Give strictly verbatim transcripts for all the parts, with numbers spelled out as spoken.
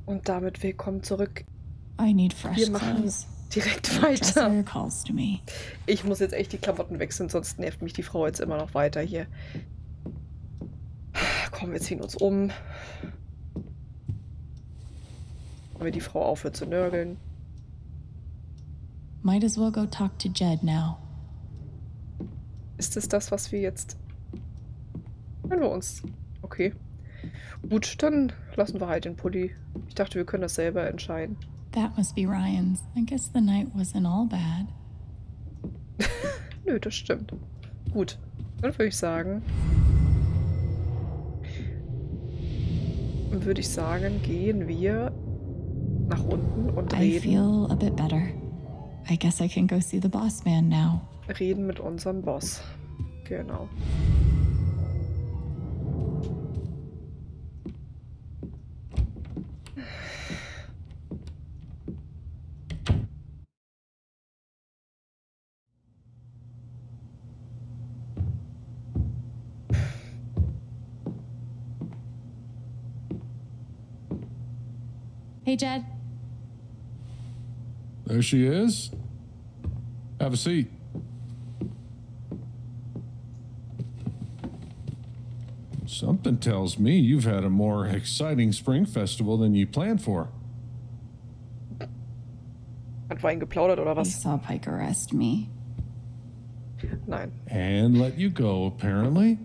Und damit willkommen zurück. I need fresh Wir machen clothes. direkt weiter. Calls to me. Ich muss jetzt echt die Klamotten wechseln, sonst nervt mich die Frau jetzt immer noch weiter hier. Komm, wir ziehen uns um. Wenn die Frau aufhört zu nörgeln. Might as well go talk to Jed now. Ist es das, was wir jetzt... Wenn wir uns... Okay. Gut, dann lassen wir halt den Pulli. Ich dachte, wir können das selber entscheiden. That must be Ryan's. I guess the night wasn't all bad. Nö, das stimmt. Gut, dann würde ich sagen... Würde ich sagen, gehen wir nach unten und reden. I feel a bit better. I guess I can go see the boss man now. Reden mit unserem Boss. Genau. Hey, Jed. There she is. Have a seat. Something tells me you've had a more exciting spring festival than you planned for. Hat Wein geplaudert oder I was? saw Pike arrest me. Nein. And let you go, apparently.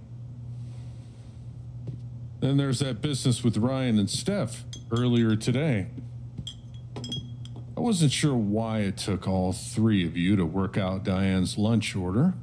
Then there's that business with Ryan and Steph earlier today. I wasn't sure why it took all three of you to work out Diane's lunch order.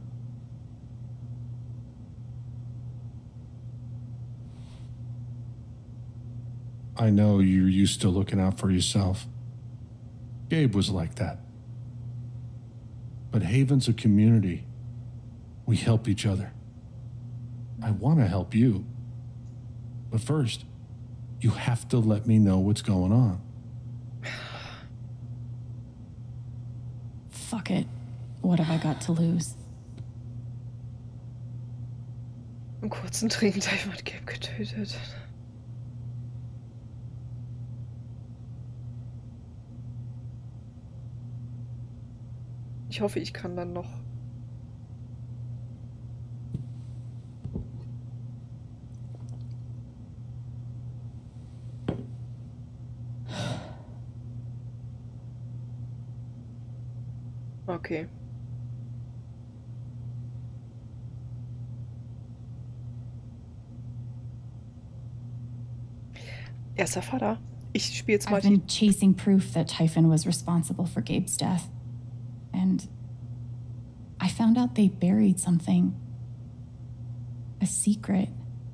I know you're used to looking out for yourself. Gabe was like that. But Haven's a community. We help each other. I want to help you. But first, you have to let me know what's going on. Fuck it. What have I got to lose? Im kurzen Trinkteil wird Gabe getötet. Ich hoffe, ich kann dann noch... Okay. Erster Vater. Ich spiele jetzt mal I've been chasing proof that Typhon was responsible for Gabe's death. And I found out they buried something. A secret.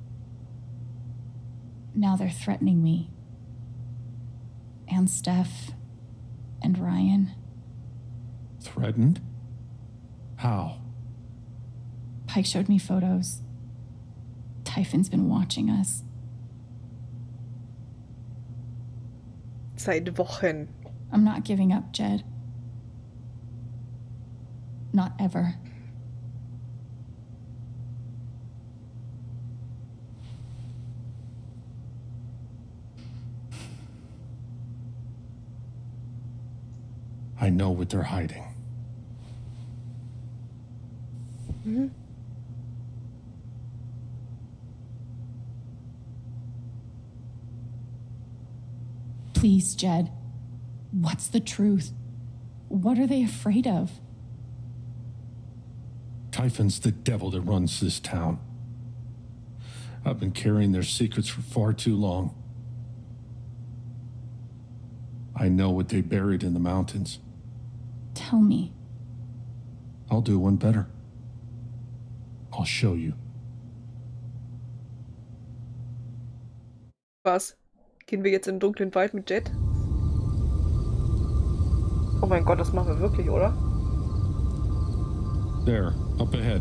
Now they're threatening me. And Steph. And Ryan. Threatened? How? Pike showed me photos. Typhon's been watching us. Seit Wochen. I'm not giving up, Jed. Not ever. I know what they're hiding. Mm-hmm. Please, Jed. What's the truth? What are they afraid of? Typhon's the devil that runs this town. I've been carrying their secrets for far too long. I know what they buried in the mountains. Tell me. I'll do one better. I'll show you. Was? Gehen wir jetzt in den dunklen Wald mit Jed? Oh mein Gott, das machen wir wirklich, oder? There, up ahead.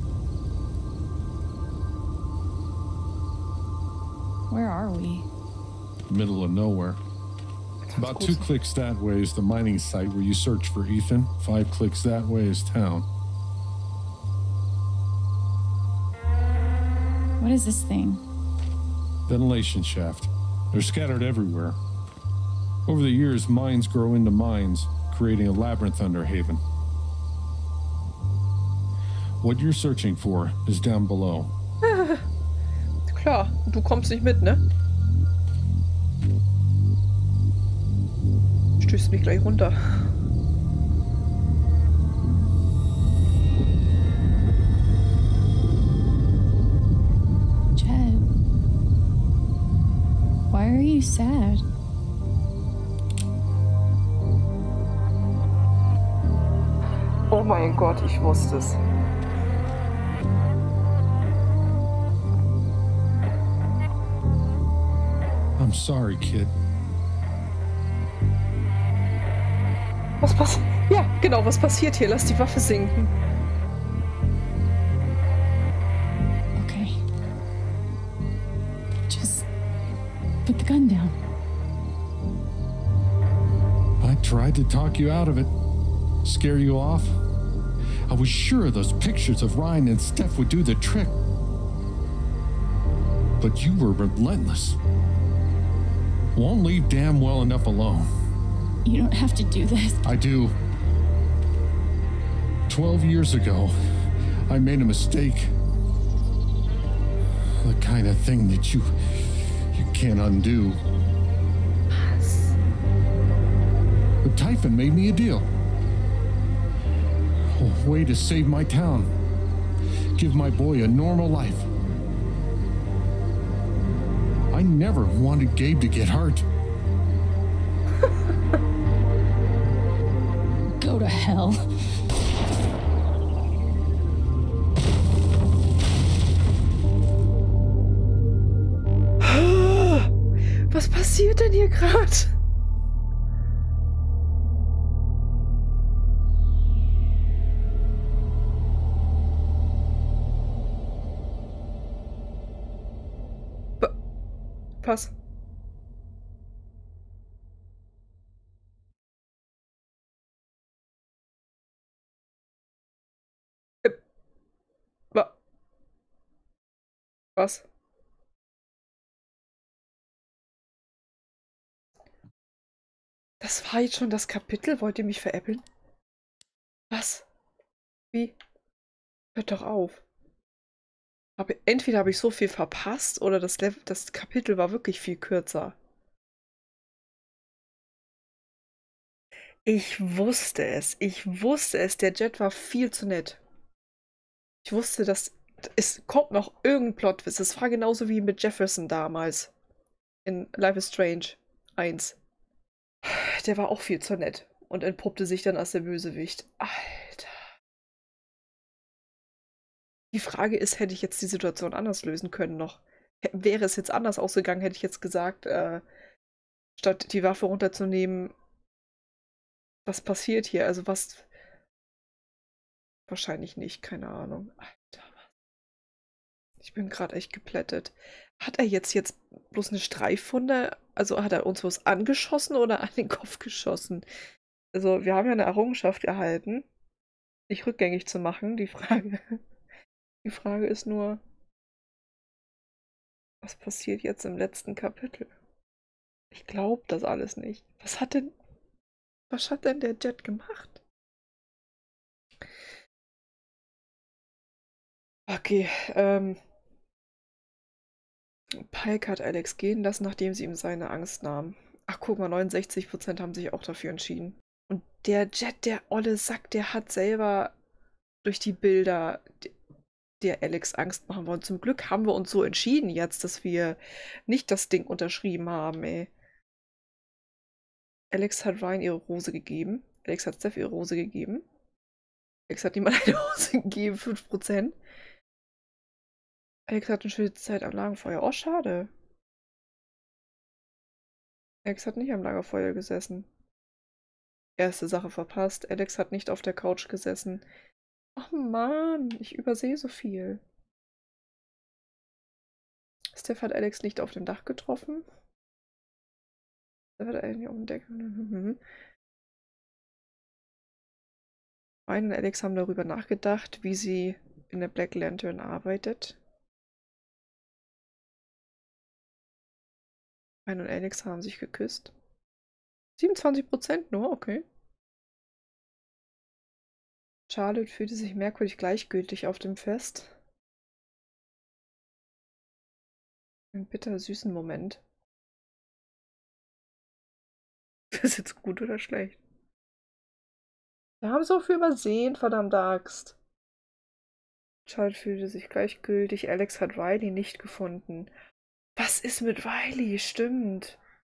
Where are we? Middle of nowhere. About two clicks that way is the mining site where you search for Ethan. Five clicks that way is town. What is this thing? Ventilation shaft. They're scattered everywhere. Over the years, mines grow into mines, creating a labyrinth under Haven. What you're searching for is down below. Klar, du kommst nicht mit, ne? Stößt mich gleich runter. Jed, why are you sad? Oh mein Gott, ich wusste es. I'm sorry, kid. Was passiert? Ja, genau, was passiert hier? Lass die Waffe sinken. Okay. Just put the gun down. I tried to talk you out of it. Scare you off? I was sure those pictures of Ryan and Steph would do the trick. But you were relentless. Won't leave damn well enough alone. You don't have to do this. I do. Twelve years ago, I made a mistake. The kind of thing that you you can't undo. But Typhon made me a deal. A way to save my town. Give my boy a normal life. I never wanted Gabe to get hurt. Go to hell. Was passiert denn hier gerade? Was? Was? Das war jetzt schon das Kapitel? Wollt ihr mich veräppeln? Was? Wie? Hört doch auf. Aber entweder habe ich so viel verpasst oder das, Level, das Kapitel war wirklich viel kürzer. Ich wusste es. Ich wusste es. Der Jet war viel zu nett. Ich wusste, dass es kommt noch irgendein Plot-Twist. Es war genauso wie mit Jefferson damals. In Life is Strange eins. Der war auch viel zu nett und entpuppte sich dann als der Bösewicht. Alter. Die Frage ist, hätte ich jetzt die Situation anders lösen können noch? Wäre es jetzt anders ausgegangen, hätte ich jetzt gesagt, äh, statt die Waffe runterzunehmen, was passiert hier? Also was... Wahrscheinlich nicht, keine Ahnung. Alter, was? Ich bin gerade echt geplättet. Hat er jetzt jetzt bloß eine Streifwunde? Also hat er uns was angeschossen oder an den Kopf geschossen? Also wir haben ja eine Errungenschaft erhalten, dich rückgängig zu machen. Die Frage, die Frage ist nur, was passiert jetzt im letzten Kapitel? Ich glaube das alles nicht. Was hat denn, was hat denn der Jet gemacht? Okay, ähm... Pike hat Alex gehen lassen, nachdem sie ihm seine Angst nahm. Ach, guck mal, neunundsechzig Prozent haben sich auch dafür entschieden. Und der Jet, der olle Sack, der hat selber durch die Bilder der Alex Angst machen wollen. Zum Glück haben wir uns so entschieden jetzt, dass wir nicht das Ding unterschrieben haben, ey. Alex hat Ryan ihre Rose gegeben. Alex hat Steph ihre Rose gegeben. Alex hat niemand eine Rose gegeben, fünf Prozent. Alex hat eine schöne Zeit am Lagerfeuer. Oh, schade. Alex hat nicht am Lagerfeuer gesessen. Erste Sache verpasst. Alex hat nicht auf der Couch gesessen. Oh Mann, ich übersehe so viel. Steph hat Alex nicht auf dem Dach getroffen. Steph hat Alex nicht auf dem Deck. Mhm. Ryan und Alex haben darüber nachgedacht, wie sie in der Black Lantern arbeitet. Ryan und Alex haben sich geküsst. siebenundzwanzig Prozent nur, okay. Charlotte fühlte sich merkwürdig gleichgültig auf dem Fest. Ein bitter-süßen Moment. Ist das jetzt gut oder schlecht? Wir haben so viel übersehen, verdammte Axt. Charlotte fühlte sich gleichgültig. Alex hat Riley nicht gefunden. Was ist mit Riley? Stimmt.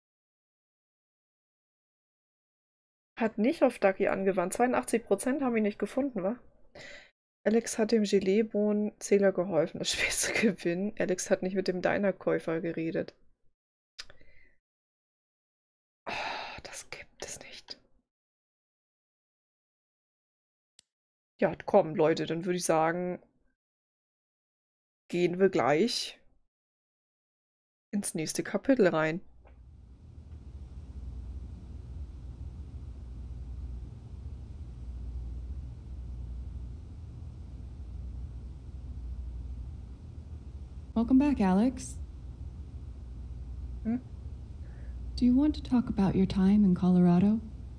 Hat nicht auf Ducky angewandt. zweiundachtzig Prozent haben ihn nicht gefunden, wa? Alex hat dem Gelee-Bohnen-Zähler geholfen. Das schwerste Gewinn. Alex hat nicht mit dem Diner-Käufer geredet. Oh, das gibt es nicht. Ja, komm, Leute, dann würde ich sagen, gehen wir gleich ins nächste Kapitel rein. Welcome back, Alex. Hmm? Do you want to talk about your time in Colorado?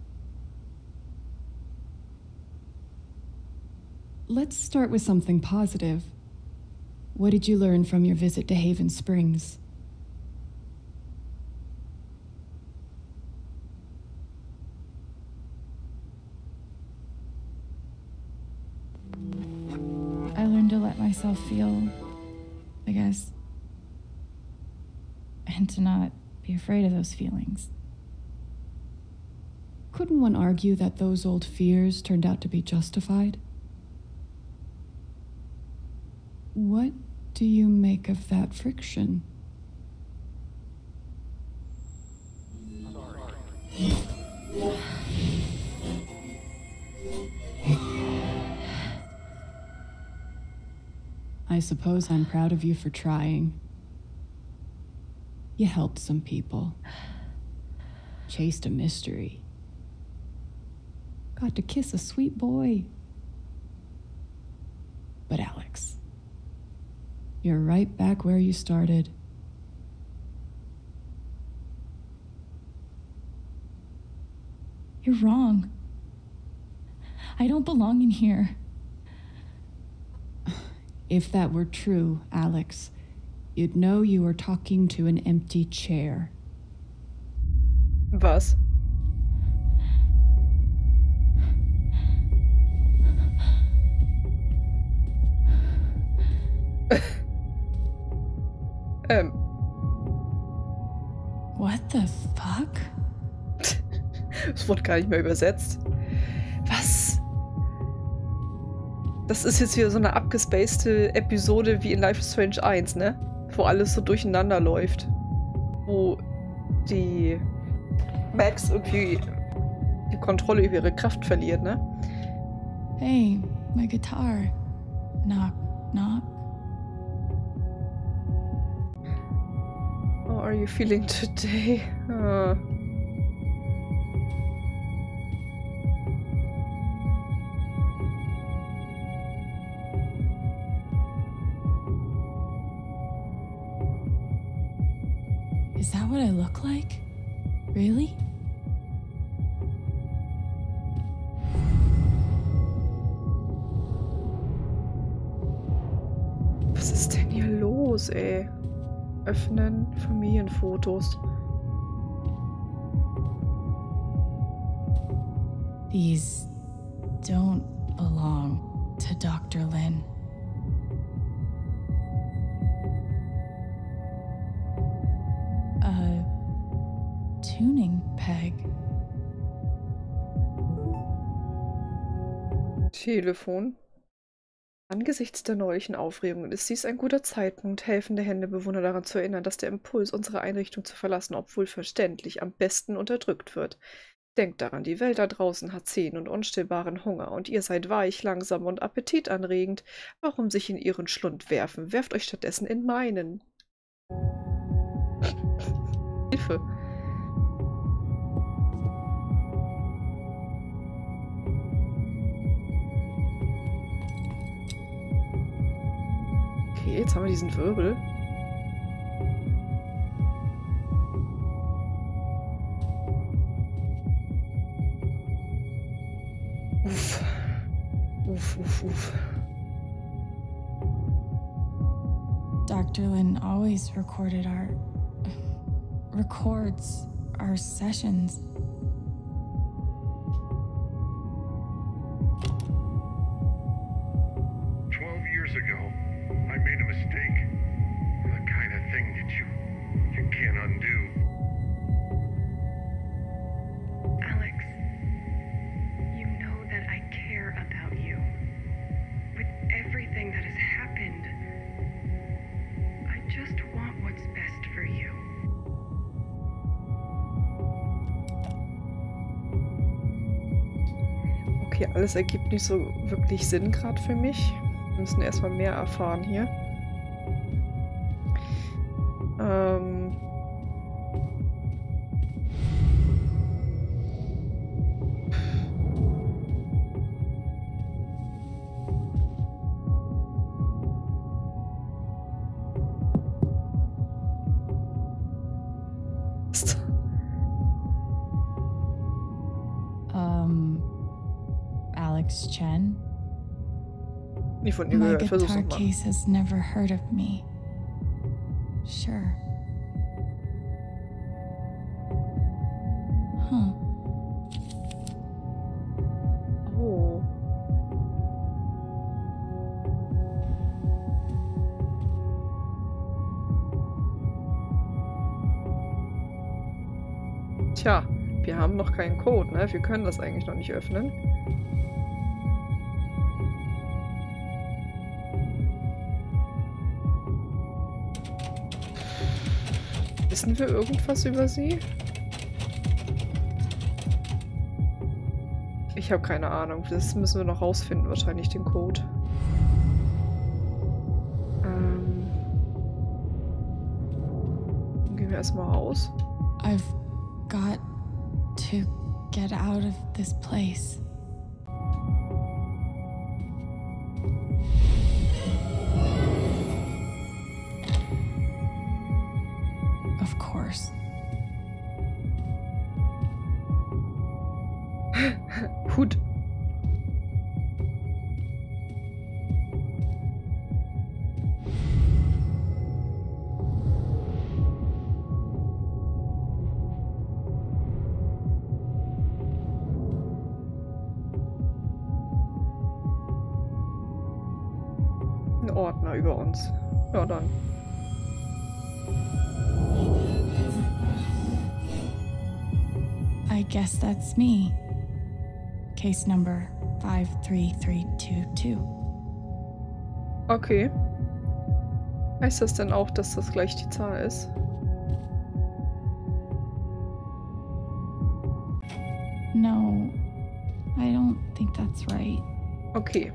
Let's start with something positive. What did you learn from your visit to Haven Springs? I learned to let myself feel, I guess, and to not be afraid of those feelings. Couldn't one argue that those old fears turned out to be justified? What do you make of that friction? I suppose I'm proud of you for trying. You helped some people. Chased a mystery. Got to kiss a sweet boy. But Alex, you're right back where you started. You're wrong. I don't belong in here. If that were true, Alex, you'd know you were talking to an empty chair. Was? ähm. What the fuck? Es wurde gar nicht mehr übersetzt. Was? Das ist jetzt wieder so eine abgespacede Episode wie in Life is Strange eins, ne? Wo alles so durcheinander läuft. Wo die Max irgendwie die Kontrolle über ihre Kraft verliert, ne? Hey, my guitar. Knock, knock. How are you feeling today? Uh. Is that what I look like? Really? Was ist denn hier los, ey? Öffnen Familienfotos. These don't belong to Doctor Lin. A tuning peg. Telefon. Angesichts der neulichen Aufregung ist dies ein guter Zeitpunkt, helfende Händebewohner daran zu erinnern, dass der Impuls, unsere Einrichtung zu verlassen, obwohl verständlich, am besten unterdrückt wird. Denkt daran, die Welt da draußen hat zähen und unstillbaren Hunger und ihr seid weich, langsam und appetitanregend. Warum sich in ihren Schlund werfen? Werft euch stattdessen in meinen. Hilfe. Okay, jetzt haben wir diesen Wirbel. Uff. Uff, uff, uff. Doctor Lin always recorded our... records our sessions. Twelve years ago, I made a mistake. The kind of thing that you... you can't undo. Alex, you know that I care about you. With everything that has happened, I just want what's best for you. Okay, alles ergibt nicht so wirklich Sinn gerade für mich. Wir müssen erstmal mehr erfahren hier. Ähm... Um, Alex Chen? Nie von ihr My gehört. Versuch's guitar nochmal. case has never heard of me. Sure. Huh. Oh. Tja, wir haben noch keinen Code, ne? Wir können das eigentlich noch nicht öffnen. Wissen wir irgendwas über sie? Ich habe keine Ahnung. Das müssen wir noch rausfinden, wahrscheinlich den Code. Ähm. Dann gehen wir erstmal raus. I've got to get out of this place. Of course. Hut. Ein Ordner über uns. Ja, dann. I guess that's me. Case number five three three two two. Okay. Heißt das denn auch, dass das gleich die Zahl ist? No, I don't think that's right. Okay.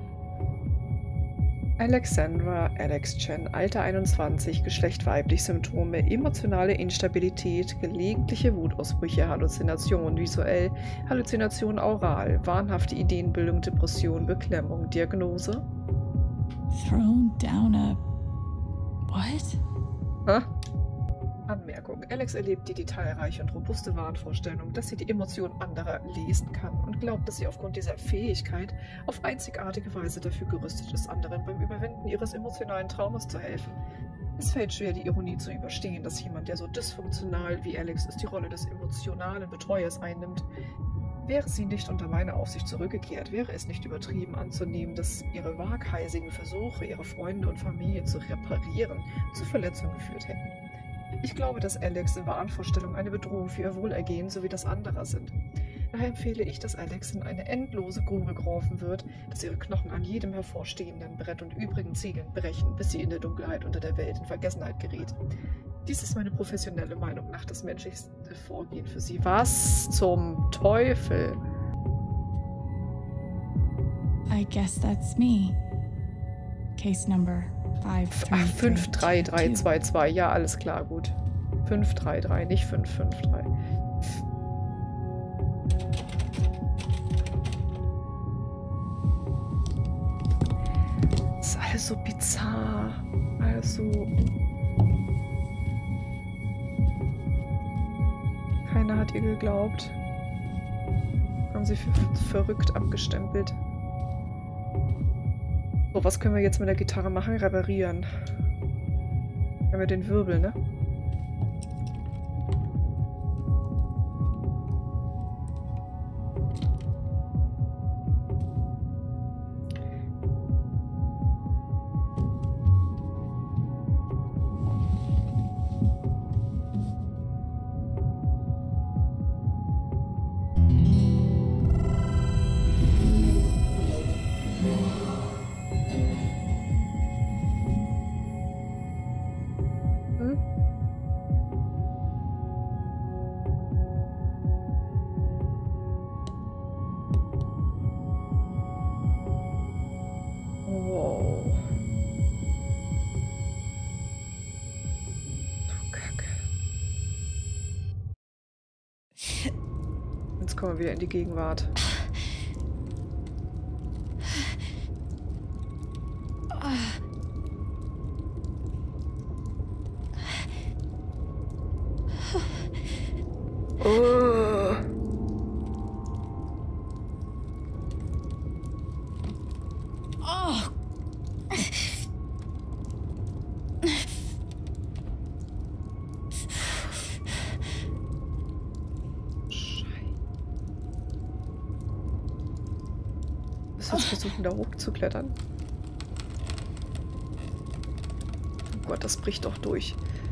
Alexandra Alex Chen, Alter einundzwanzig, Geschlecht weiblich, Symptome, emotionale Instabilität, gelegentliche Wutausbrüche, Halluzinationen visuell, Halluzinationen oral, wahnhafte Ideenbildung, Depression, Beklemmung, Diagnose. Thrown down a... What? Ha? Anmerkung. Alex erlebt die detailreiche und robuste Wahnvorstellung, dass sie die Emotionen anderer lesen kann und glaubt, dass sie aufgrund dieser Fähigkeit auf einzigartige Weise dafür gerüstet ist, anderen beim Überwinden ihres emotionalen Traumas zu helfen. Es fällt schwer, die Ironie zu überstehen, dass jemand, der so dysfunktional wie Alex ist, die Rolle des emotionalen Betreuers einnimmt. Wäre sie nicht unter meine Aufsicht zurückgekehrt, wäre es nicht übertrieben anzunehmen, dass ihre waghalsigen Versuche, ihre Freunde und Familie zu reparieren, zu Verletzungen geführt hätten. Ich glaube, dass Alex in Wahnvorstellung eine Bedrohung für ihr Wohlergehen sowie das anderer sind. Daher empfehle ich, dass Alex in eine endlose Grube geworfen wird, dass ihre Knochen an jedem hervorstehenden Brett und übrigen Ziegeln brechen, bis sie in der Dunkelheit unter der Welt in Vergessenheit gerät. Dies ist meine professionelle Meinung nach das menschlichste Vorgehen für sie. Was zum Teufel? I guess that's me. Case number five three Ach, three fünf drei drei two two. zwei zwei. Ja, alles klar, gut. fünf drei drei, nicht fünf fünf drei. Das ist alles so bizarr. Also. Keiner hat ihr geglaubt. Haben sie für verrückt abgestempelt. So, was können wir jetzt mit der Gitarre machen? Reparieren. Haben wir den Wirbel, ne? Kommen wir wieder in die Gegenwart. Oh. Oh. Jetzt versuchen, da hochzuklettern. Oh Gott, das bricht doch durch.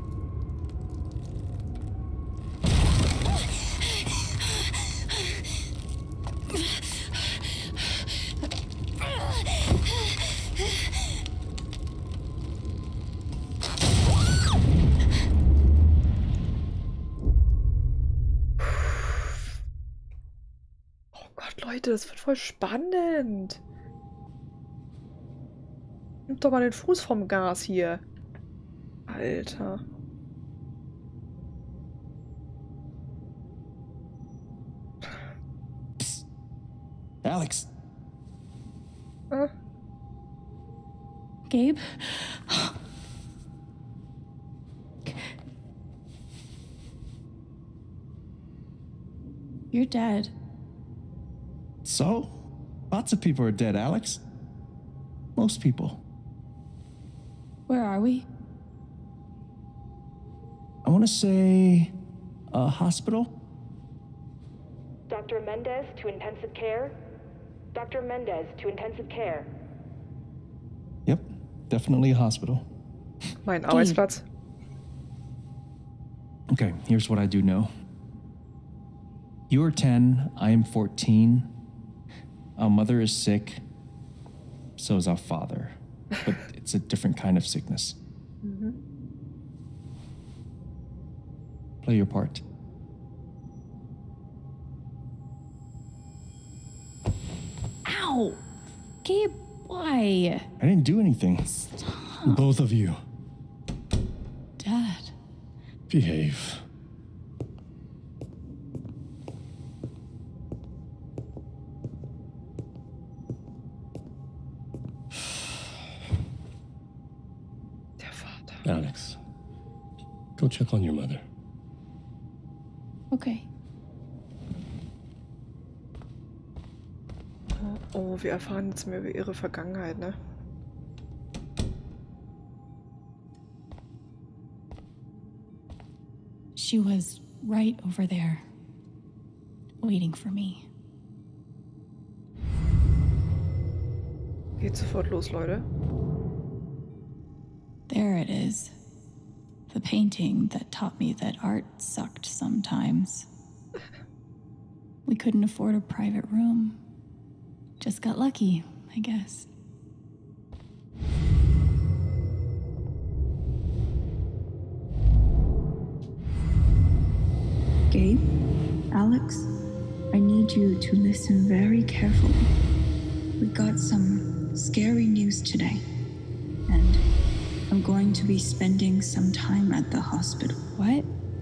Leute, das wird voll spannend. Nimm doch mal den Fuß vom Gas hier. Alter. Psst. Alex. Ah. Gabe? You're dead. So? Lots of people are dead, Alex. Most people. Where are we? I want to say a hospital. Doctor Mendez to intensive care. Doctor Mendez to intensive care. Yep, definitely a hospital. Mein Arbeitsplatz. Okay, here's what I do know. You are ten, I am fourteen. Our mother is sick. So is our father. But it's a different kind of sickness. Mm-hmm. Play your part. Ow! Gabe, why? I didn't do anything. Stop. Both of you. Dad. Behave. Alex, go check on your mother. Okay. Oh, oh, wir erfahren jetzt mehr über ihre Vergangenheit, ne? She was right over there, waiting for me. Geht sofort los, Leute. There it is. The painting that taught me that art sucked sometimes. We couldn't afford a private room. Just got lucky, I guess. Gabe, Alex, I need you to listen very carefully. We got some scary news today, and I'm going to be spending some time at the hospital. What?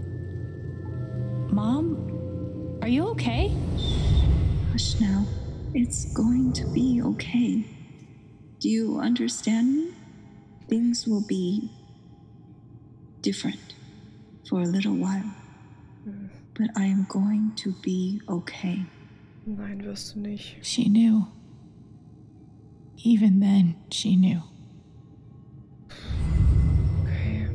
Mom? Are you okay? Hush now. It's going to be okay. Do you understand me? Things will be different for a little while. But I am going to be okay. Nein, wirst du nicht. She knew. Even then, she knew. Okay.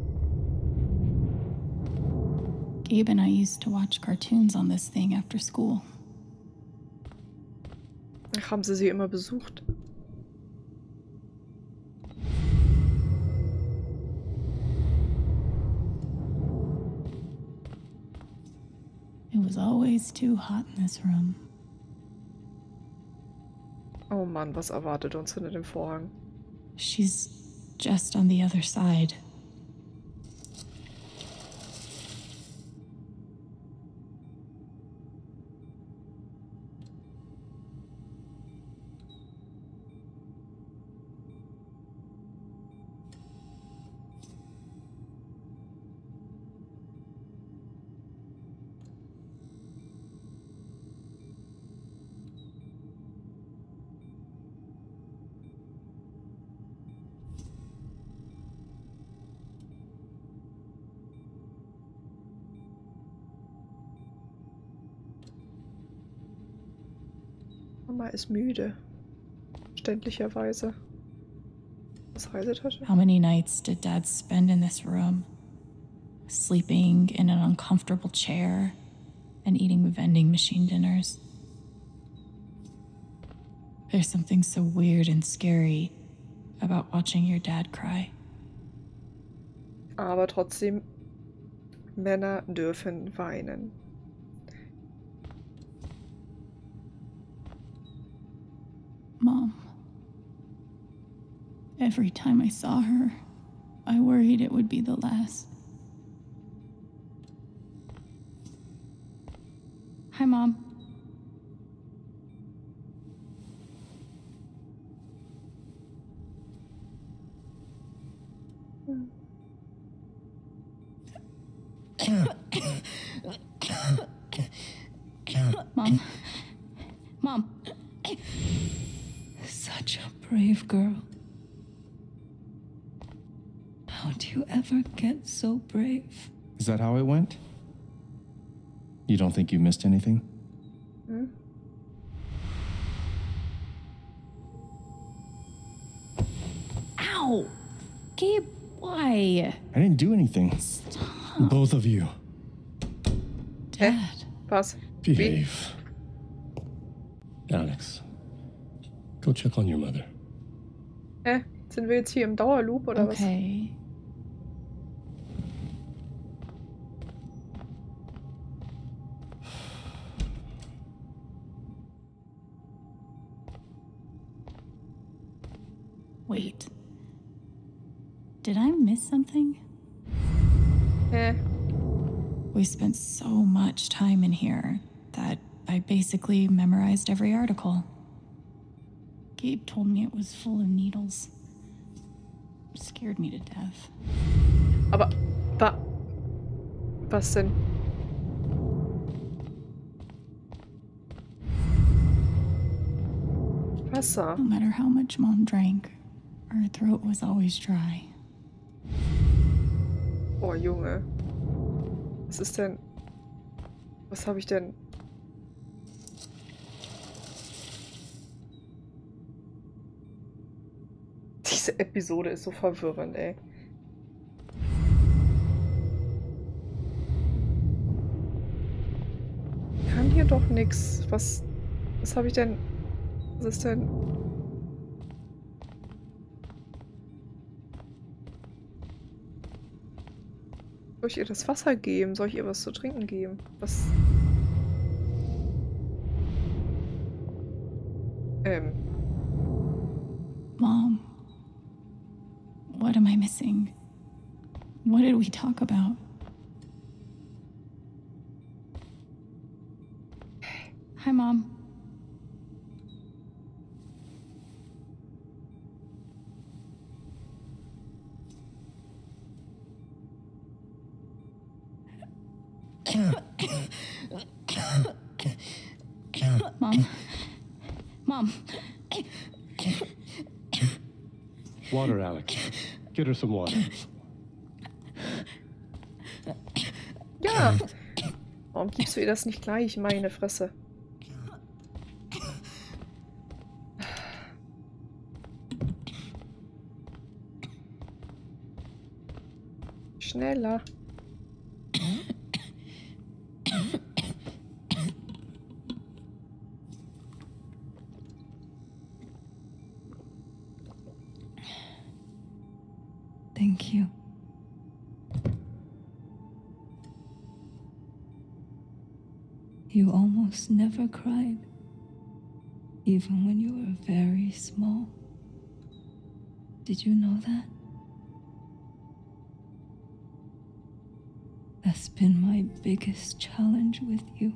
Gabe and I used to watch cartoons on this thing after school. Ach, haben sie sie immer besucht? It was always too hot in this room. Oh Mann, was erwartet uns hinter dem Vorhang? She's just on the other side. Mama ist müde. Verständlicherweise. Was Reisetasche? How many nights did Dad spend in this room? Sleeping in an uncomfortable chair and eating vending machine dinners. There's something so weird and scary about watching your dad cry. Aber trotzdem, Männer dürfen weinen. Mom. Every time I saw her, I worried it would be the last. Hi, Mom. Mom. Mom. Such a brave girl. How'd you ever get so brave? Is that how it went? You don't think you missed anything? Hmm? Ow! Gabe, why? I didn't do anything. Stop. Both of you. Hä? Dad. Was? Behave. Alex, go check on your mother. Hä? Sind wir jetzt hier im Dauerloop oder was? Okay. Wait. Did I miss something? Hä? We spent so much time in here that I basically memorized every article. Gabe told me it was full of needles. Scared me to death. Aber, wa... Was denn? Wasser. No matter how much Mom drank, her throat was always dry. Oh, Junge. Was ist denn... Was habe ich denn... Diese Episode ist so verwirrend, ey. Kann hier doch nix. Was... Was habe ich denn... Was ist denn... Soll ich ihr das Wasser geben? Soll ich ihr was zu trinken geben? Was... Ähm... Mom, what am I missing? What did we talk about? Hi, Mom. Mom. Mom. Water, Alex. Get her some water. Ja! Warum gibst du ihr das nicht gleich? Meine Fresse. schneller. Thank you. You almost never cried, even when you were very small. Did you know that? That's been my biggest challenge with you.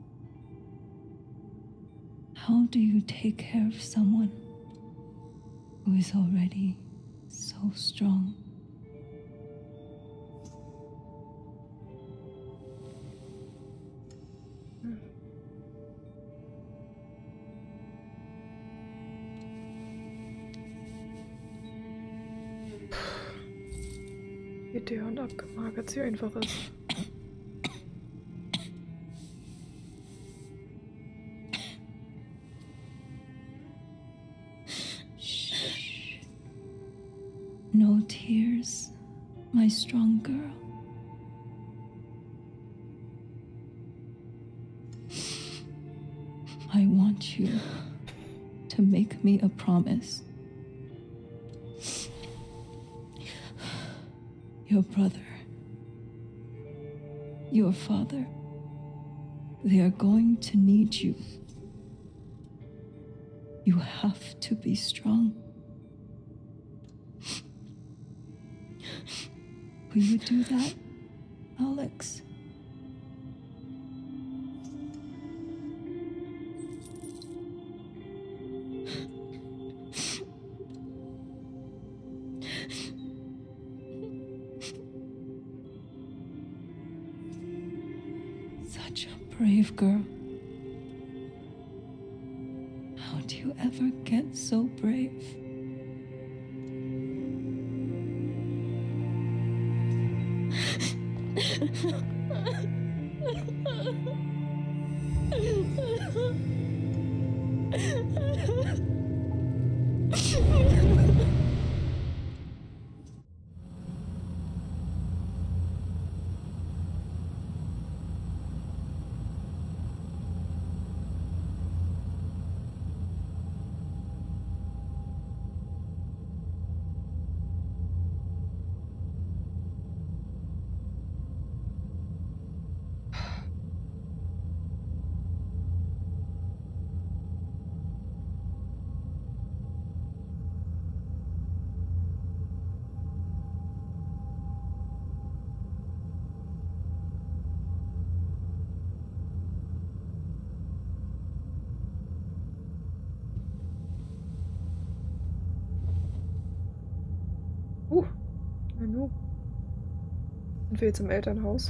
How do you take care of someone who is already so strong? Geht und abgemagert sie einfach ist. Shh. No tears, my strong girl. I want you to make me a promise. Your brother, your father, they are going to need you. You have to be strong. Will you do that, Alex? Such a brave girl. How do you ever get so brave? Uh, Nanu. Sind wir jetzt im Elternhaus?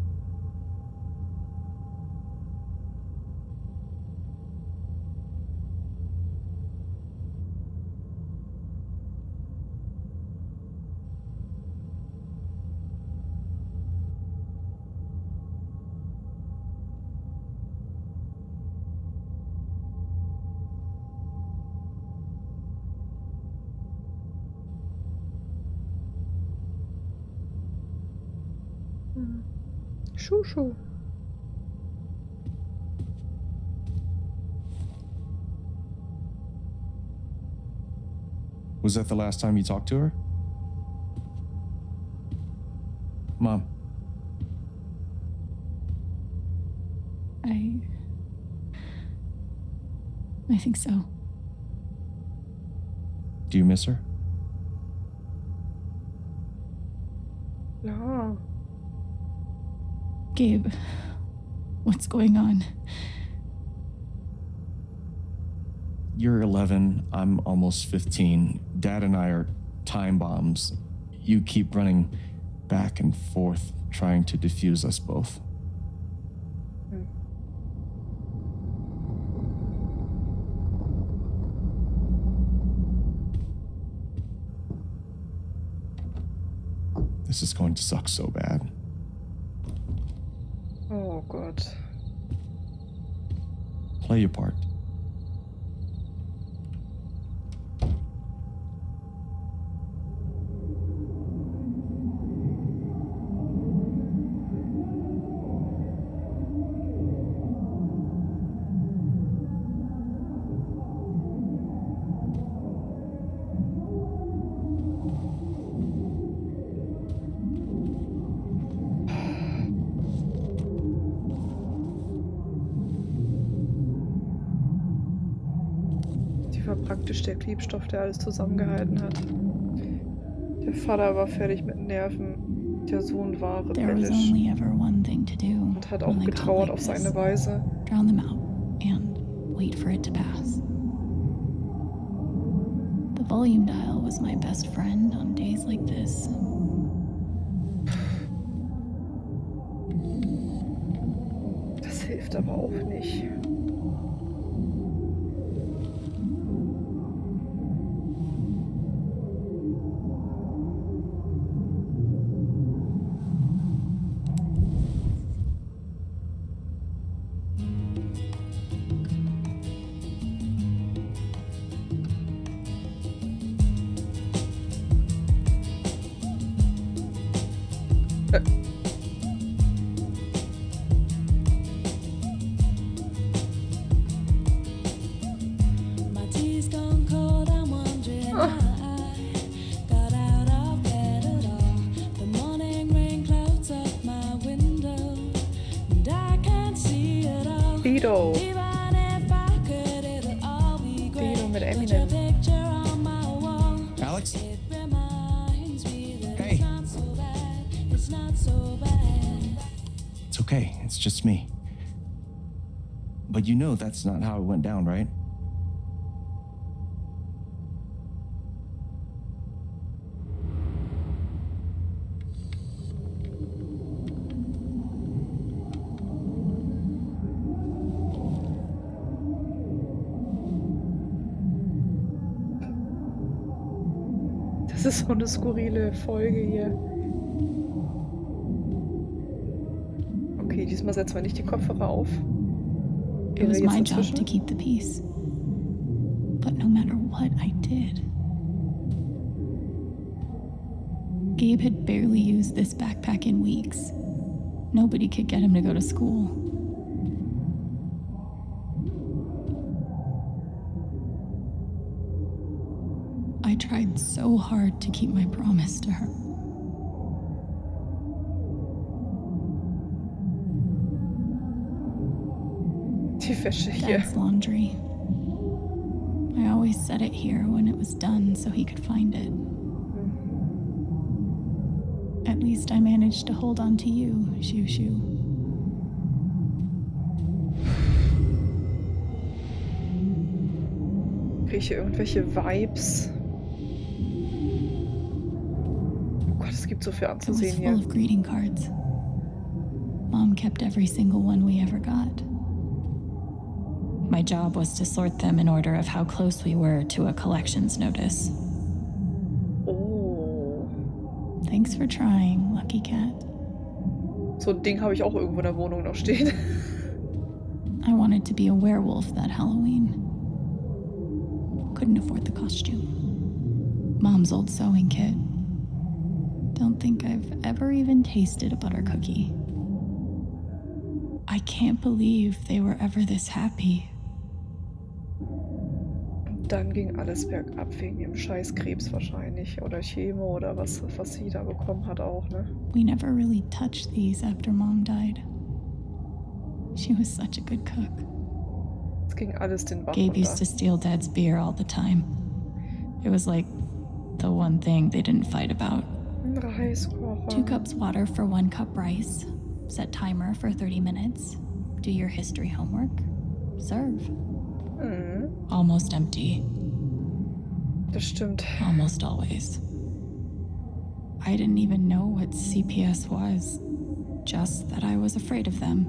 Shushu. Was that the last time you talked to her? Mom. I... I think so. Do you miss her? Ja. Gabe, what's going on? You're eleven, I'm almost fifteen. Dad and I are time bombs. You keep running back and forth, trying to defuse us both. Hm. This is going to suck so bad. Oh Gott. Play your part. war praktisch der Klebstoff, der alles zusammengehalten hat. Der Vater war fertig mit Nerven. Der Sohn war rebellisch. Und hat auch getrauert auf seine Weise. Drown them out and wait for it to pass. The volume dial was my best friend on days like this. Das hilft aber auch nicht. Speedo. Speedo mit Eminem. Alex? Hey. It's okay. It's just me. But you know that's not how it went down, right? Das ist so eine skurrile Folge hier. Okay, diesmal setzen wir nicht die Kopfhörer auf. It was my job to keep the peace. But no matter what I did, Gabe had barely used this backpack in weeks. Nobody could get him to go to school. I tried so hard to keep my promise to her. Die Wäsche hier. Dad's laundry. I always set it here when it was done so he could find it. At least I managed to hold on to you, Shoo Shoo. Kriege ich hier irgendwelche Vibes? Oh Gott, es gibt so viel anzusehen hier. It was full of greeting cards. Mom kept every single one we ever got. My job was to sort them in order of how close we were to a collections notice. Oh. Thanks for trying, Lucky Cat. So ein Ding habe ich auch irgendwo in der Wohnung noch stehen. I wanted to be a werewolf that Halloween. Couldn't afford the costume. Mom's old sewing kit. Don't think I've ever even tasted a butter cookie. I can't believe they were ever this happy. Dann ging alles bergab wegen dem Scheißkrebs wahrscheinlich. Oder Chemo oder was, was sie da bekommen hat auch, ne? We never really touched these after Mom died. She was such a good cook. Es ging alles den Bach Gabe runter. used to steal Dad's beer all the time. It was like the one thing they didn't fight about. Ein Reiskocher. Two cups water for one cup rice. Set timer for thirty minutes. Do your history homework. Serve. Mhm. Almost empty. Das stimmt. Almost always. I didn't even know what C P S was. Just that I was afraid of them.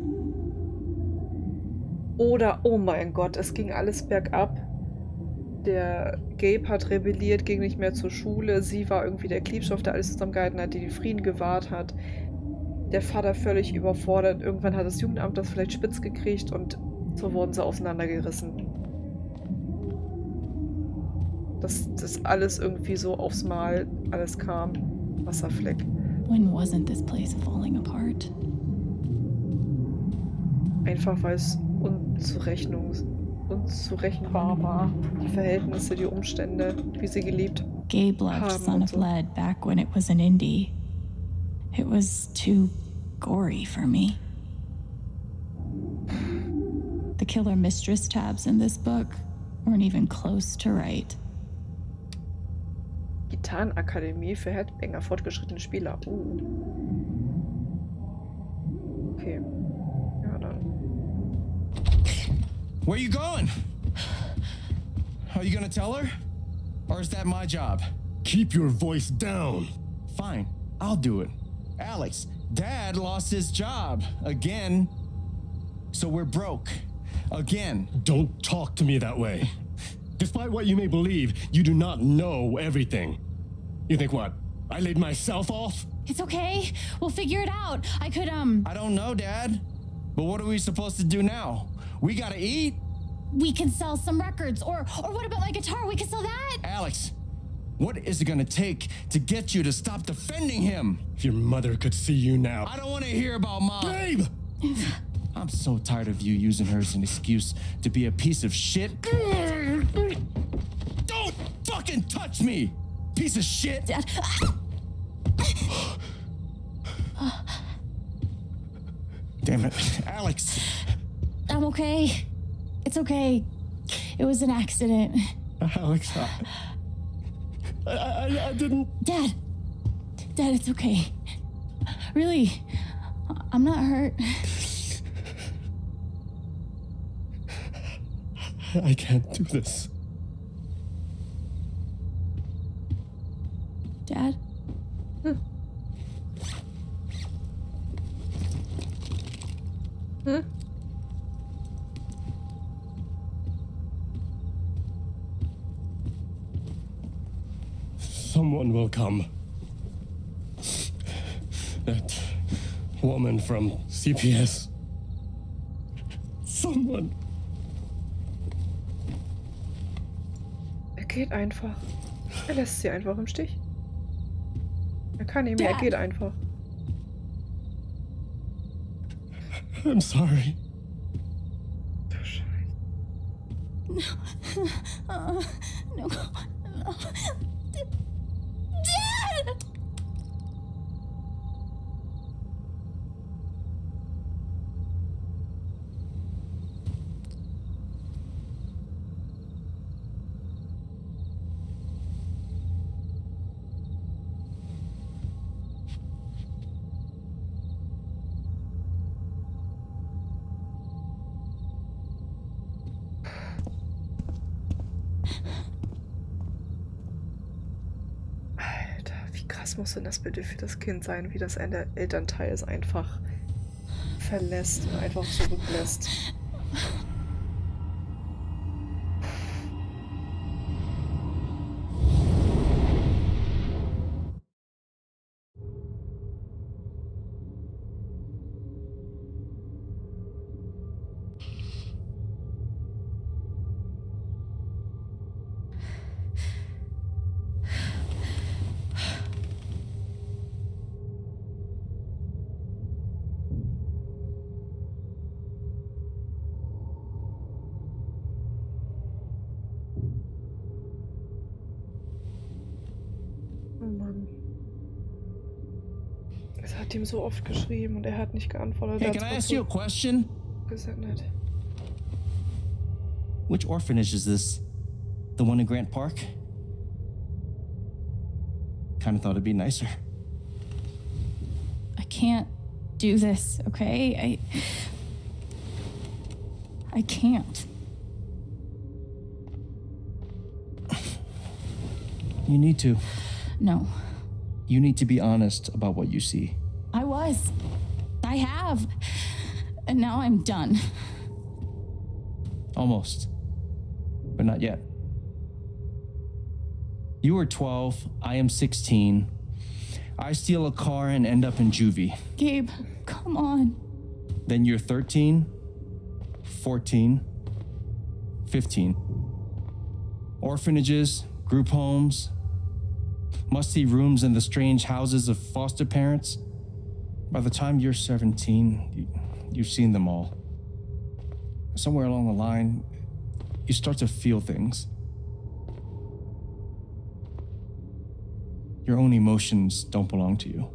Oder, oh mein Gott, es ging alles bergab. Der Gabe hat rebelliert, ging nicht mehr zur Schule. Sie war irgendwie der Klebstoff, der alles zusammengehalten hat, die den Frieden gewahrt hat. Der Vater völlig überfordert. Irgendwann hat das Jugendamt das vielleicht spitz gekriegt und so wurden sie auseinandergerissen. Dass das alles irgendwie so aufs Mal alles kam. Wasserfleck. When wasn't this place falling apart? Einfach weil es unzurechnung, unzurechenbar war. Die Verhältnisse, die Umstände, wie sie gelebt Gabe loved haben Son und of so. Lead back when it was an indie. It was too gory for me. The Killer Mistress tabs in this book, weren't even close to right. Gitarrenakademie für Headbanger, fortgeschrittene Spieler. Uh. Okay. Ja, dann. Where you going? Are you gonna tell her? Or is that my job? Keep your voice down. Fine, I'll do it. Alex, Dad lost his job again. So we're broke. Again. Don't talk to me that way. Despite what you may believe, you do not know everything. You think what? I laid myself off? It's okay. We'll figure it out. I could, um... I don't know, Dad. But what are we supposed to do now? We gotta eat. We can sell some records. Or, or what about my guitar? We can sell that. Alex, what is it gonna take to get you to stop defending him? If your mother could see you now. I don't want to hear about Mom. Babe! I'm so tired of you using her as an excuse to be a piece of shit. Don't fucking touch me, piece of shit. Dad. Damn it, Alex. I'm okay. It's okay. It was an accident. Alex, I, I, I didn't... Dad. Dad, it's okay. Really, I'm not hurt. I can't do this. Dad? Hmm. Hmm? Someone will come. That woman from C P S. Someone. Er geht einfach. Er lässt sie einfach im Stich. Er kann nicht mehr, er geht einfach. I'm sorry. Du Scheiße. No. Uh, no. No. Dad! Was muss denn das bitte für das Kind sein, wie das eine Elternteil es einfach verlässt und einfach zurücklässt? Es hat ihm so oft geschrieben und er hat nicht geantwortet. Hey, can I ask you a question? Gesendet. Which orphanage is this? The one in Grant Park? Kind of thought it'd be nicer. I can't do this, okay? I... I can't. You need to. No. You need to be honest about what you see. I was. I have. And now I'm done. Almost. But not yet. You were twelve, I am sixteen. I steal a car and end up in juvie. Gabe, come on. Then you're thirteen, fourteen, fifteen. Orphanages, group homes, musty rooms in the strange houses of foster parents. By the time you're seventeen, you, you've seen them all. Somewhere along the line, you start to feel things. Your own emotions don't belong to you.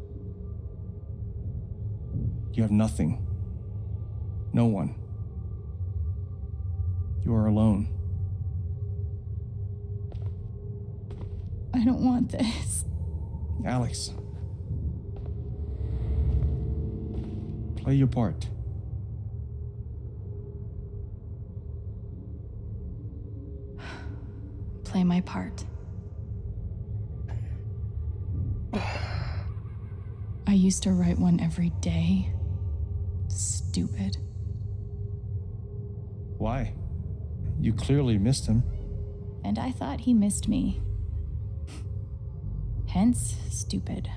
You have nothing. No one. You are alone. I don't want this. Alex. Play your part. Play my part. I used to write one every day. Stupid. Why? You clearly missed him. And I thought he missed me. Hence, stupid.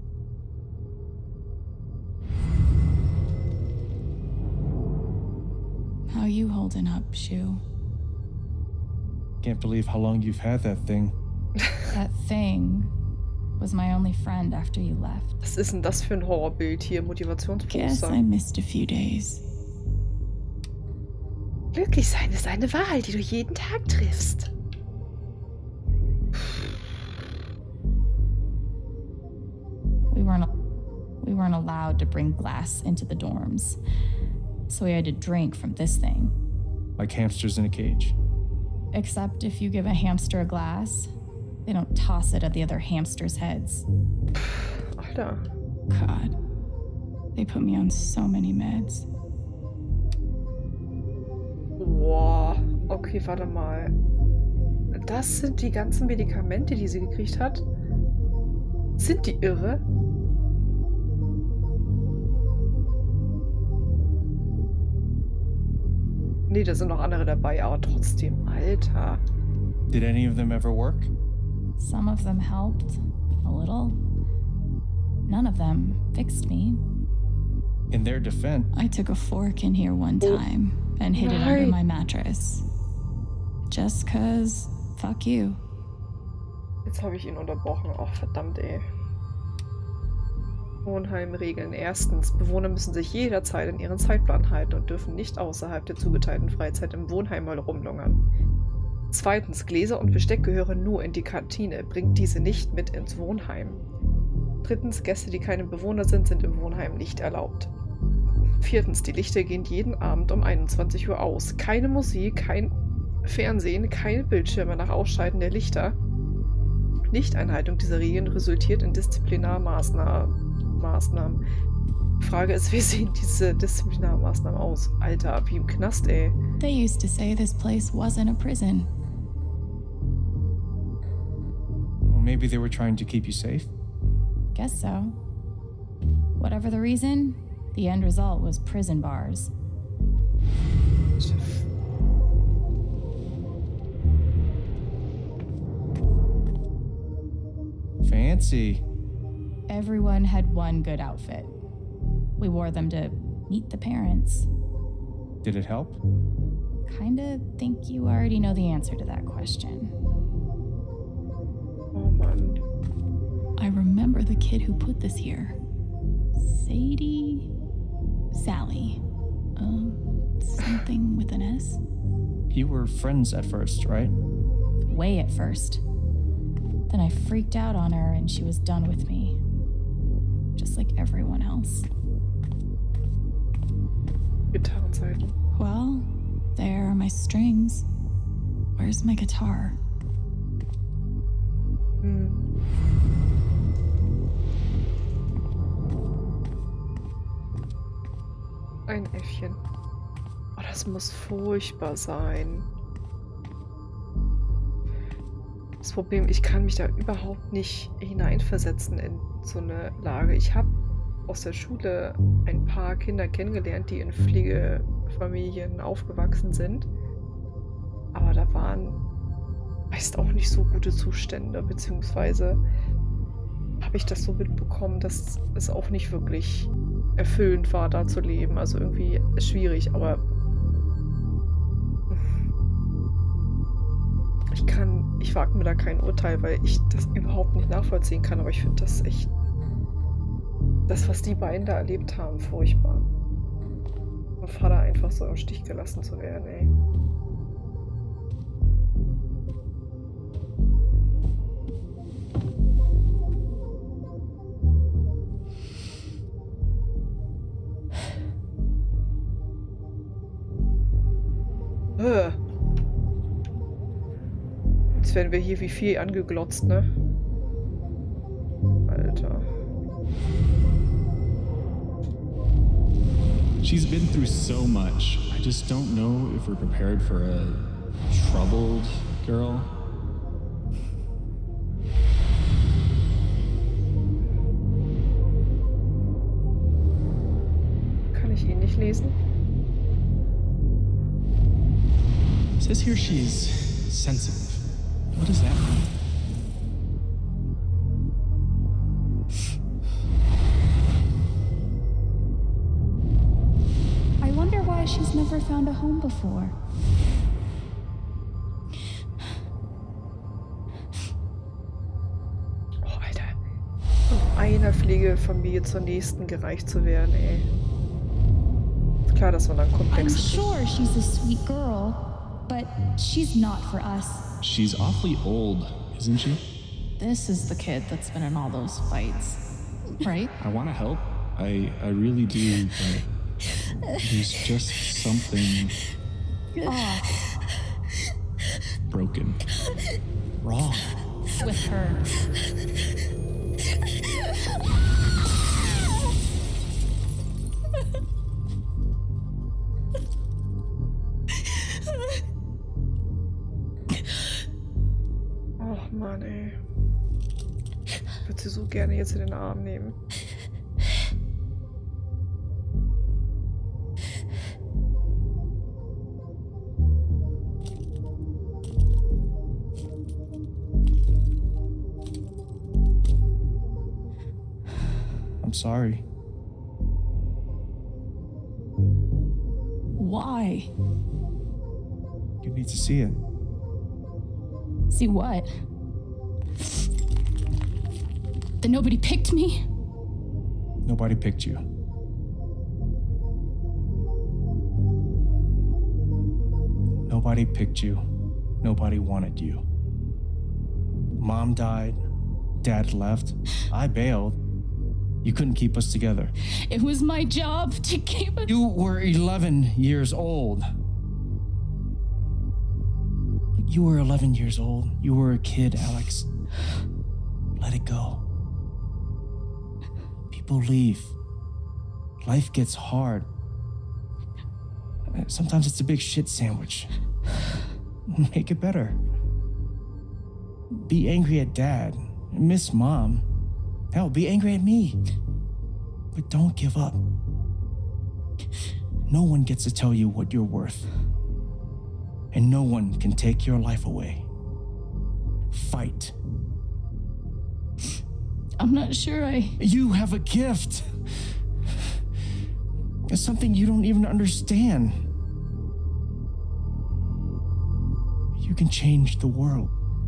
How you holding up, Shu? Can't believe how long you've had that thing. That thing was my only friend after you left. Was ist denn das für ein Horrorbild hier? Guess Motivationsposter. I missed a few days. Glücklich sein ist eine Wahl, die du jeden Tag triffst. We weren't we weren't allowed to bring glass into the dorms. So we had to drink from this thing. Like hamsters in a cage. Except if you give a hamster a glass, they don't toss it at the other hamsters' heads. Alter. God. They put me on so many meds. Boah. Okay, warte mal. Das sind die ganzen Medikamente, die sie gekriegt hat? Sind die irre? Nee, da sind noch andere dabei, aber trotzdem, Alter. Did any of them ever work? Some of them helped, a little. None of them fixed me. In their defense, I took a fork in here one time and hid it under Nein. my mattress. Just cause, fuck you. Jetzt habe ich ihn unterbrochen. Ach, verdammt, ey. Wohnheimregeln. Erstens, Bewohner müssen sich jederzeit in ihren Zeitplan halten und dürfen nicht außerhalb der zugeteilten Freizeit im Wohnheim herumlungern. Zweitens, Gläser und Besteck gehören nur in die Kantine. Bringt diese nicht mit ins Wohnheim. Drittens, Gäste, die keine Bewohner sind, sind im Wohnheim nicht erlaubt. Viertens, die Lichter gehen jeden Abend um einundzwanzig Uhr aus. Keine Musik, kein Fernsehen, keine Bildschirme nach Ausschalten der Lichter. Nichteinhaltung dieser Regeln resultiert in Disziplinarmaßnahmen. Maßnahmen. Die Frage ist, wie sehen diese Disziplinarmaßnahmen aus? Alter, wie im Knast, ey. They used to say this place wasn't a prison. well, maybe they were trying to keep you safe. Guess so. Whatever the reason, the end result was prison bars. Fancy. Everyone had one good outfit. We wore them to meet the parents. Did it help? Kinda think you already know the answer to that question. Oh Mann. I remember the kid who put this here. Sadie? Sally. Um, something with an S? You were friends at first, right? Way at first. Then I freaked out on her and she was done with me. Just like everyone else. Gitarrenseiten. Well, there are my strings. Where's my guitar? Hm. Ein Äffchen. Oh, das muss furchtbar sein. Das Problem, ich kann mich da überhaupt nicht hineinversetzen in so eine Lage. Ich habe aus der Schule ein paar Kinder kennengelernt, die in Pflegefamilien aufgewachsen sind. Aber da waren meist auch nicht so gute Zustände, beziehungsweise habe ich das so mitbekommen, dass es auch nicht wirklich erfüllend war, da zu leben. Also irgendwie schwierig, aber ich kann, ich wage mir da kein Urteil, weil ich das überhaupt nicht nachvollziehen kann, aber ich finde das echt, das, was die beiden da erlebt haben, furchtbar. Mein Vater einfach so im Stich gelassen zu werden, ey. Jetzt werden wir hier wie viel angeglotzt, ne? She's been through so much. I just don't know if we're prepared for a troubled girl. Kann ich ihn nicht lesen? It says here she's sensitive. What does that mean? I wonder why she's never found a home before. Oh, Alter. Von einer Pflegefamilie zur nächsten gereicht zu werden, ey. Ist klar, dass man dann I'm komplex sure she's a sweet girl, but she's not for us. She's awfully old, isn't she? This is the kid that's been in all those fights, right? I want to help. I I really do, but there's just something Off broken, wrong. With her. Oh Mann, ey. Ich würde sie so gerne jetzt in den Arm nehmen. I'm sorry. Why? You need to see it. See what? That nobody picked me? Nobody picked you. Nobody picked you. Nobody wanted you. Mom died. Dad left. I bailed. You couldn't keep us together. It was my job to keep us. You were eleven years old. You were eleven years old. You were a kid, Alex. Let it go. People leave. Life gets hard. Sometimes it's a big shit sandwich. Make it better. Be angry at Dad. Miss Mom. Hell, be angry at me. But don't give up. No one gets to tell you what you're worth. And no one can take your life away. Fight. I'm not sure I... You have a gift. It's something you don't even understand. You can change the world.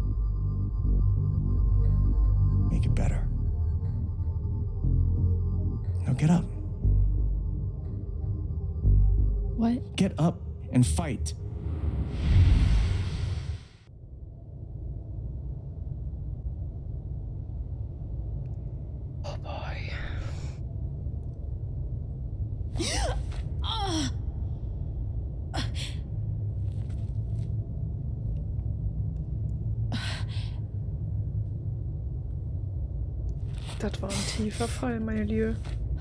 Make it better. Now get up. What? Get up and fight. Oh boy. Das war ein tiefer Fall, meine Liebe.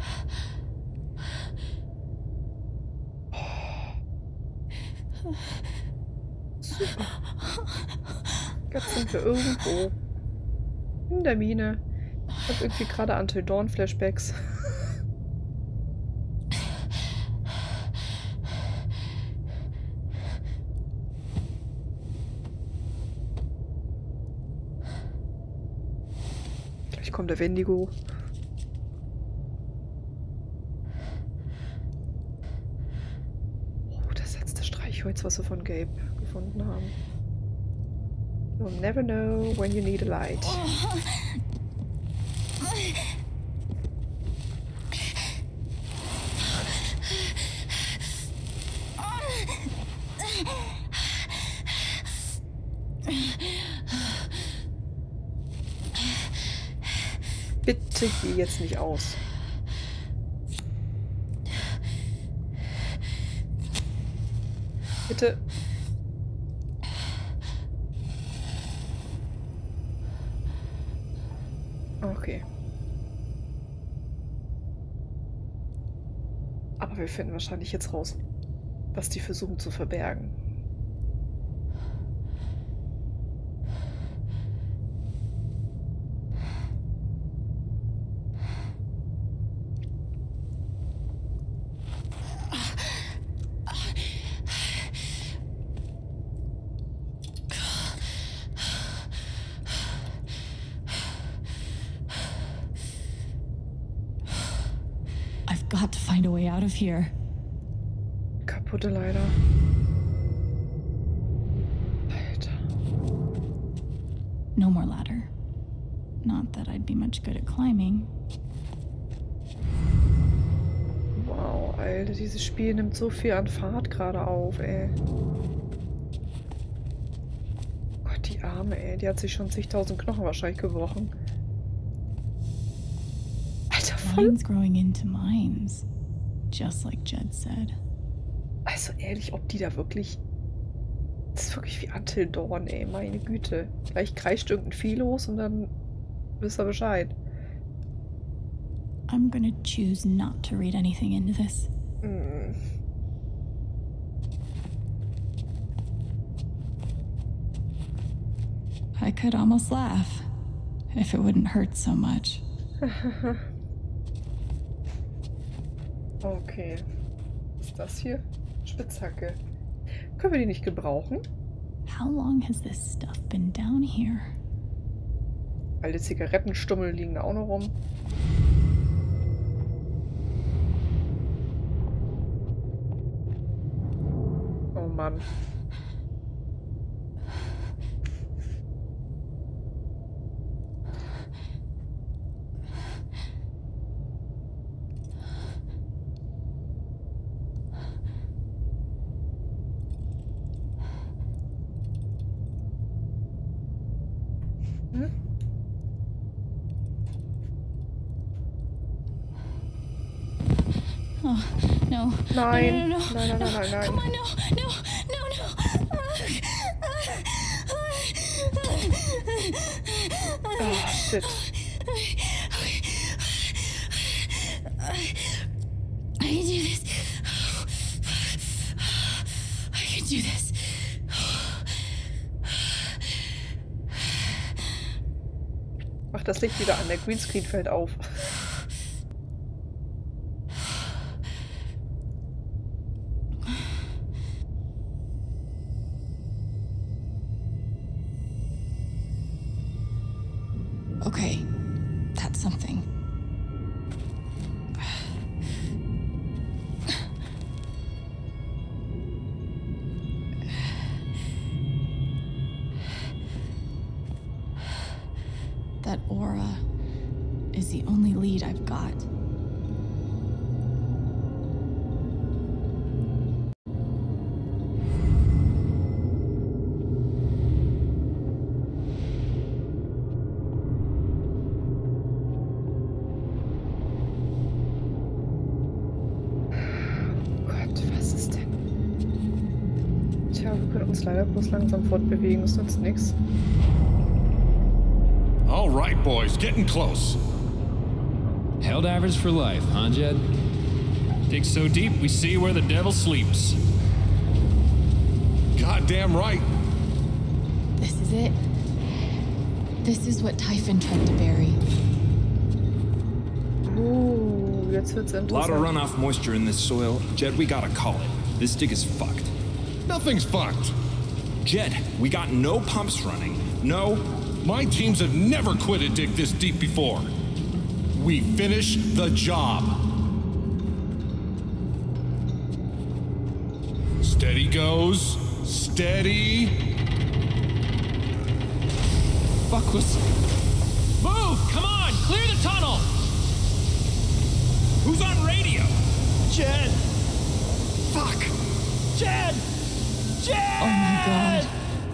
Super. Jetzt sind wir irgendwo in der Mine. Ich habe irgendwie gerade Until Dawn Flashbacks. Gleich kommt der Wendigo. Oh, das letzte Streichholz, was wir von Gabe gefunden haben. You'll never know when you need a light. Bitte geh jetzt nicht aus. Bitte. Okay. Aber wir finden wahrscheinlich jetzt raus, was die versuchen zu verbergen. Got to find a way out of here. Kaputte leider. Alter. No more ladder. Not that I'd be much good at climbing. Wow, Alter, dieses Spiel nimmt so viel an Fahrt gerade auf, ey. Gott, die Arme, ey. Die hat sich schon zigtausend Knochen wahrscheinlich gebrochen. Mines growing into mines, just like Jed said. Also ehrlich, ob die da wirklich... Das ist wirklich wie Until Dawn, ey, meine Güte. Gleich kreischt irgendein Vieh los und dann wisst ihr Bescheid. I'm gonna choose not to read anything into this. Mm. I could almost laugh, if it wouldn't hurt so much. Okay. Was ist das hier? Spitzhacke. Können wir die nicht gebrauchen? How long has this stuff been down here? Alte Zigarettenstummel liegen da auch noch rum. Oh Mann. Hm? Oh, no. Nein. No, no, no, no. Nein, nein, nein, nein, nein. Come on, no, no, no, no. Oh, shit. I can do this. I can do this. Ach, das Licht wieder an. Der Greenscreen fällt auf. Okay, that's something. That aura is the only lead I've got. Leider bloß langsam fortbewegen, das nützt nichts. All right, boys, getting close. Helldivers for life, huh, Jed? Dig so deep, we see where the devil sleeps. Goddamn right. This is it. This is what Typhon tried to bury. Ooh, jetzt wird's interessant. A lot of runoff moisture in this soil. Jed, we gotta call it. This dig is fucked. Nothing's fucked. Jed, we got no pumps running. No. My teams have never quit a dig this deep before. We finish the job. Steady goes. Steady. Fuck was... Move! Come on! Clear the tunnel! Who's on radio? Jed! Fuck! Jed! Jed! Oh my god.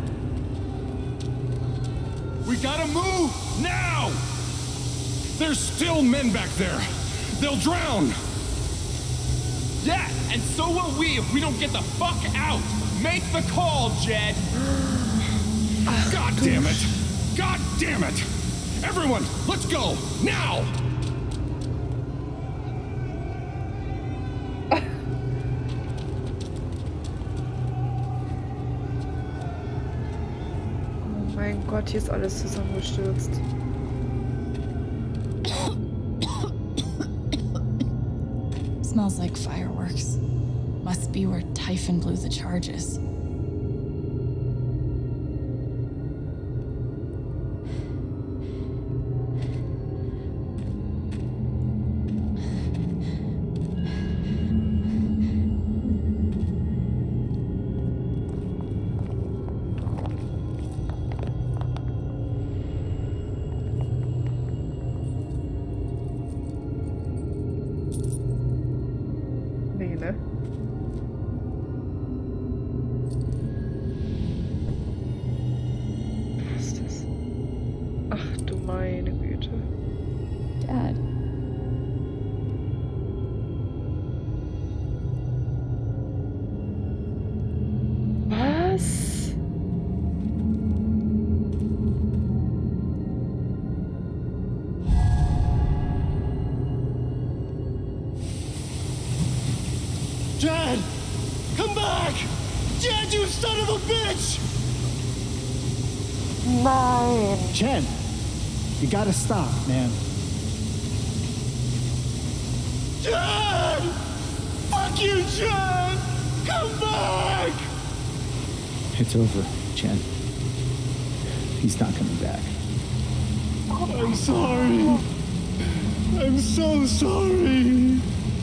We gotta move! Now! There's still men back there. They'll drown. Yeah, and so will we if we don't get the fuck out. Make the call, Jed. God damn it! God damn it! Everyone, let's go! Now! mein Gott, hier ist alles zusammengestürzt. Smells like fireworks. Must be where Typhon blew the charges. Dad. Was? Jed! Come back! Jed, you son of a bitch! Nein! Jed! You gotta stop, man. Jed! Fuck you, Jed! Come back! It's over, Jen. He's not coming back. I'm sorry. I'm so sorry.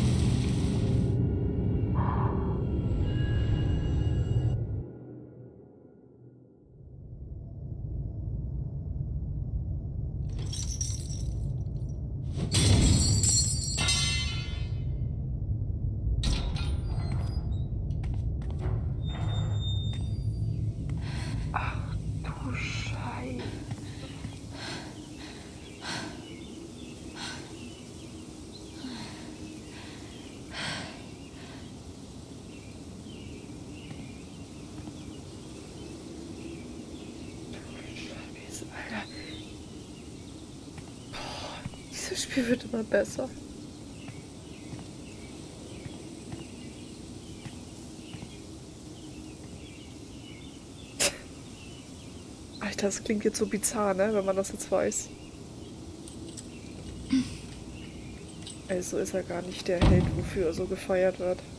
Dieses Spiel wird immer besser. Alter, das klingt jetzt so bizarr, ne? Wenn man das jetzt weiß. Also ist er gar nicht der Held, wofür er so gefeiert wird.